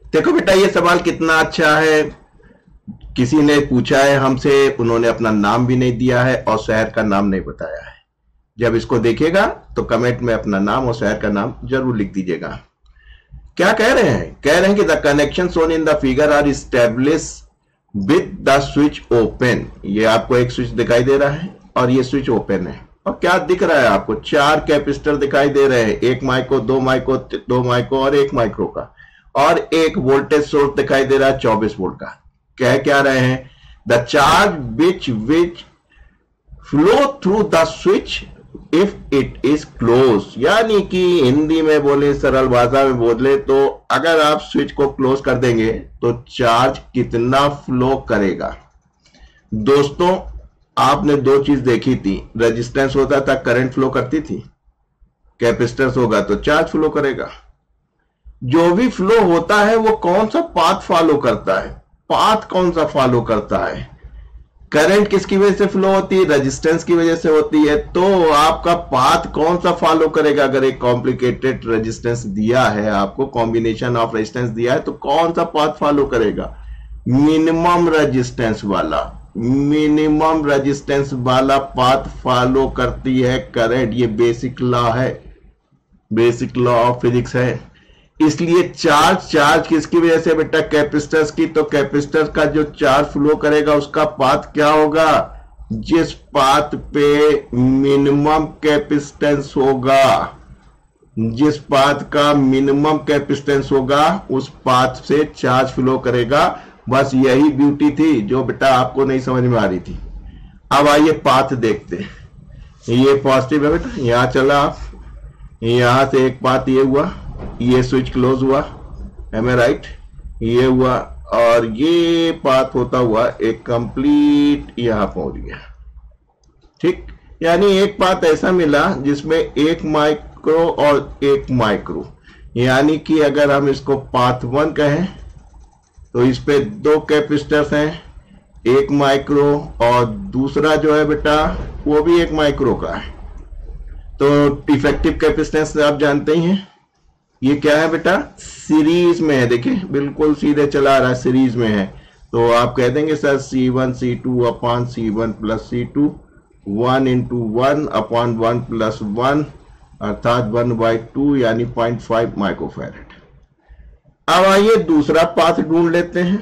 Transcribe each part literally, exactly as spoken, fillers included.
देखो बेटा ये सवाल कितना अच्छा है। किसी ने पूछा है हमसे, उन्होंने अपना नाम भी नहीं दिया है और शहर का नाम नहीं बताया है। जब इसको देखेगा तो कमेंट में अपना नाम और शहर का नाम जरूर लिख दीजिएगा। क्या कह रहे हैं? कह रहे हैं कि the connection shown in the figure are establish with the switch open. ये आपको एक स्विच दिखाई दे रहा है और ये स्विच ओपन है। और क्या दिख रहा है आपको? चार कैपेसिटर दिखाई दे रहे हैं, एक माइक्रो, दो माइक्रो, दो माइक्रो और एक माइक्रो का, और एक वोल्टेज सोर्स दिखाई दे रहा है चौबीस वोल्ट का। कह क्या रहे हैं? The charge which which flow through the switch if it is close. यानी कि हिंदी में बोले, सरल भाषा में बोले तो अगर आप स्विच को क्लोज कर देंगे तो चार्ज कितना फ्लो करेगा। दोस्तों आपने दो चीज देखी थी, रेजिस्टेंस होता था करंट फ्लो करती थी, कैपेसिटेंस होगा तो चार्ज फ्लो करेगा। जो भी फ्लो होता है वो कौन सा पाथ फॉलो करता है? पाथ कौन सा फॉलो करता है? करंट किसकी वजह से फ्लो होती है? रेजिस्टेंस की वजह से होती है। तो आपका पाथ कौन सा फॉलो करेगा? अगर एक कॉम्प्लिकेटेड रेजिस्टेंस दिया है आपको, कॉम्बिनेशन ऑफ रेजिस्टेंस दिया है, तो कौन सा पाथ फॉलो करेगा? मिनिमम रेजिस्टेंस वाला। मिनिमम रेजिस्टेंस वाला पाथ फॉलो करती है करंट। ये बेसिक लॉ है, बेसिक लॉ ऑफ फिजिक्स है। इसलिए चार्ज चार्ज किसकी वजह से बेटा? कैपेसिटर्स की। तो कैपेसिटर का जो चार्ज फ्लो करेगा उसका पाथ क्या होगा? जिस पाथ पे मिनिमम कैपेसिटेंस होगा, जिस पाथ का मिनिमम कैपेसिटेंस होगा उस पाथ से चार्ज फ्लो करेगा। बस यही ब्यूटी थी जो बेटा आपको नहीं समझ में आ रही थी। अब आइए पाथ देखते हैं। ये पॉजिटिव है बेटा, यहां चला आप, यहां से एक पाथ ये हुआ, ये स्विच क्लोज हुआ, एम आई राइट? ये हुआ और ये पाथ होता हुआ एक कंप्लीट यहां पहुंच गया। ठीक, यानी एक पाथ ऐसा मिला जिसमें एक माइक्रो और एक माइक्रो, यानी कि अगर हम इसको पाथ वन कहें तो इस पे दो कैपेसिटर्स हैं, एक माइक्रो और दूसरा जो है बेटा वो भी एक माइक्रो का है। तो इफेक्टिव कैपेसिटेंस आप जानते ही हैं, ये क्या है बेटा? सीरीज में है। देखिए बिल्कुल सीधे चला रहा है, सीरीज में है। तो आप कह देंगे sir C one C two upon C one plus C two, one into one upon one plus one, अर्थात वन बाई टू, यानी पॉइंट फाइव माइक्रोफैरेड। अब आइए दूसरा पाथ ढूंढ लेते हैं।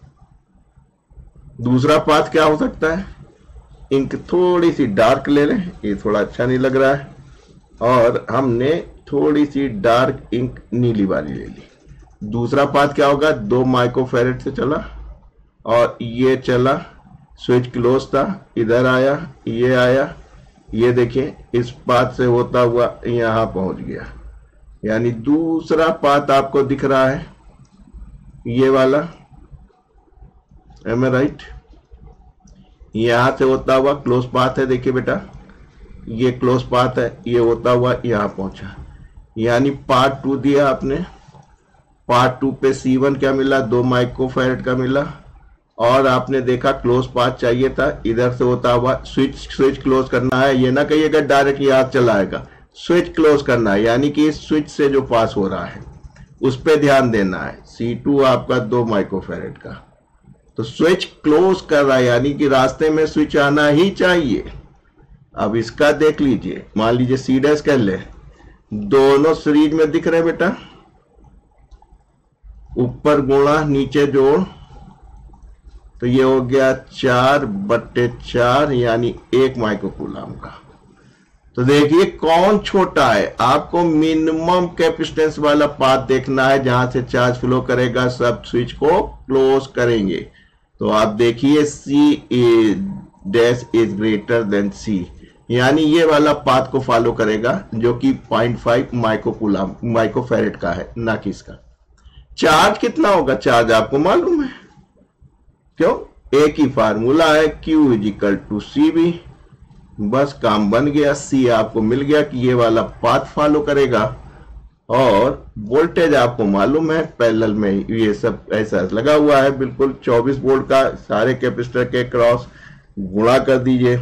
दूसरा पाथ क्या हो सकता है? इंक थोड़ी सी डार्क ले लें, ये थोड़ा अच्छा नहीं लग रहा है, और हमने थोड़ी सी डार्क इंक नीली वाली ले ली। दूसरा पाथ क्या होगा? दो माइक्रोफैरेड से चला और ये चला, स्विच क्लोज था, इधर आया, ये आया, ये देखिए इस पाथ से होता हुआ यहां पहुंच गया। यानी दूसरा पाथ आपको दिख रहा है, ये वाला, एम आई राइट? यहां से होता हुआ क्लोज पाथ है। देखिए बेटा ये क्लोज पाथ है, ये होता हुआ यहां पहुंचा। यानी पार्ट टू दिया आपने, पार्ट टू पे सी वन क्या मिला? दो माइक्रोफैरेड का मिला, और आपने देखा क्लोज पाथ चाहिए था, इधर से होता हुआ स्विच स्विच क्लोज करना है। ये ना कहिएगा डायरेक्ट याद चला आएगा, स्विच क्लोज करना है, यानी कि इस स्विच से जो पास हो रहा है उस पे ध्यान देना है। सी टू आपका दो माइक्रोफैरेड का, तो स्विच क्लोज कर रहा है, यानी कि रास्ते में स्विच आना ही चाहिए। अब इसका देख लीजिए, मान लीजिए सी डैश कर ले, दोनों सीरीज में दिख रहे बेटा, ऊपर गुणा नीचे जोड़, तो ये हो गया चार बट्टे चार, यानी एक माइक्रोकूलम का। तो देखिए कौन छोटा है, आपको मिनिमम कैपेसिटेंस वाला पाथ देखना है जहां से चार्ज फ्लो करेगा, सब स्विच को क्लोज करेंगे। तो आप देखिए C dash is greater than C, यानी ये वाला पाथ को फॉलो करेगा जो कि पॉइंट फाइव माइक्रोकूलम माइक्रोफैरेड का है, ना कि इसका। चार्ज कितना होगा? चार्ज आपको मालूम है, क्यों? एक ही फार्मूला है, Q is equal to C V. बस काम बन गया, सी आपको मिल गया कि ये वाला पाथ फॉलो करेगा, और वोल्टेज आपको मालूम है, पैरेलल में ये सब ऐसा लगा हुआ है, बिल्कुल चौबीस वोल्ट का। सारे कैपेसिटर के क्रॉस गुणा कर दीजिए,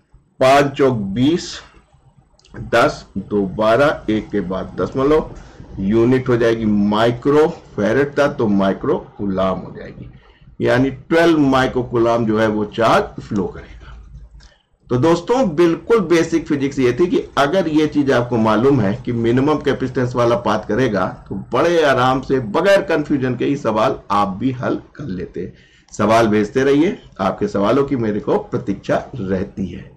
पांच चौक बीस, दस, दो बारह, एक के बाद दशमलव, यूनिट हो जाएगी माइक्रो फेरेड था तो माइक्रो कूलाम हो जाएगी, यानी ट्वेल्व माइक्रो कूलाम जो है वो चार्ज फ्लो करेगा। तो दोस्तों बिल्कुल बेसिक फिजिक्स ये थी कि अगर ये चीज आपको मालूम है कि मिनिमम कैपेसिटेंस वाला पाथ करेगा तो बड़े आराम से बगैर कंफ्यूजन के ही सवाल आप भी हल कर लेते। सवाल भेजते रहिए, आपके सवालों की मेरे को प्रतीक्षा रहती है।